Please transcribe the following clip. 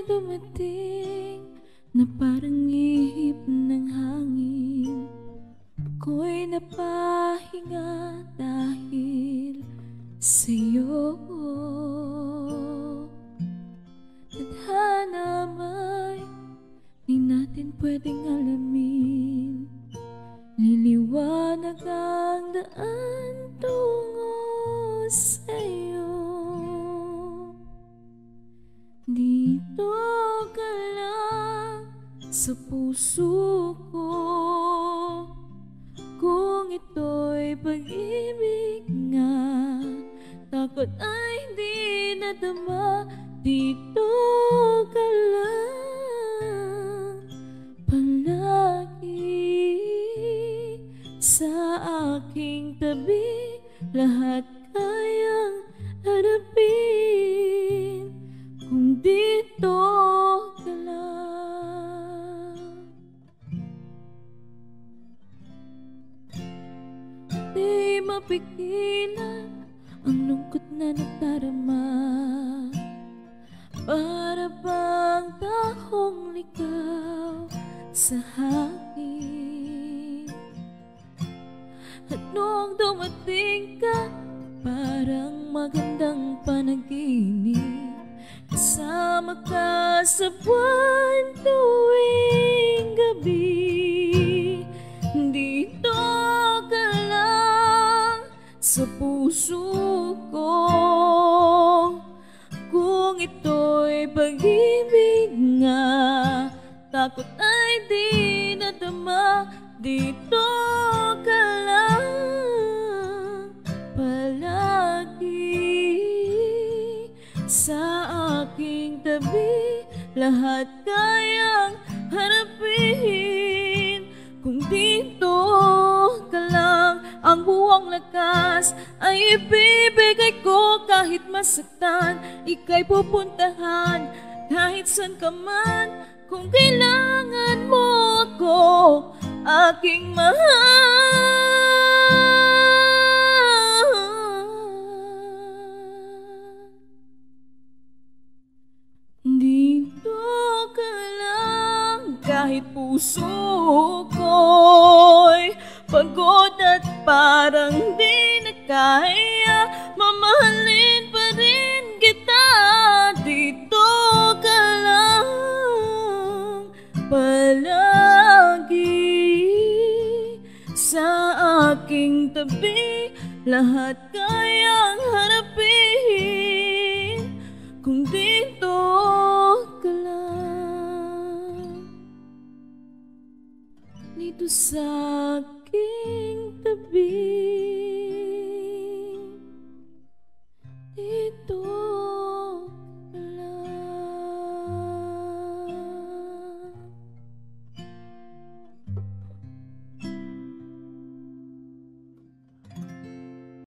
dumating na parang ihip ng hangin. Ako'y napahinga dahil sa'yo. Tadhana may di natin pwedeng alamin. Liliwanag ang daan tungo sa'yo. Dito ka lang sa puso ko, kung ito'y pag-ibig nga. Takot ay di nadama, dito ka lang palagi sa aking tabi. Lahat kayang harapin kung dito ka lang. Di mapigilan ang lungkot na nadarama, para bang tahong ligaw sa hangin. At noong dumating ka, parang magandang panaginip. Kasama ka sa buwan tuwing gabi. Dito ka lang sa puso ko, kung ito'y pag-ibig nga. Takot ay di nadama, dito ka lang palagi sa aking tabi. Lahat kayang harapin kung dito ka lang. Ang buong lakas ay ibibigay ko, kahit masaktan ika'y pupuntahan. Kahit saan ka man, kung kailangan mo ako, aking mahal. Dito ka lang, kahit puso ko'y pagod at parang di na kaya, mamahalin pa rin kita. Dito ka lang palagi sa aking tabi. Lahat kayang harapin kung dito ka lang. Dito sa aking tabi.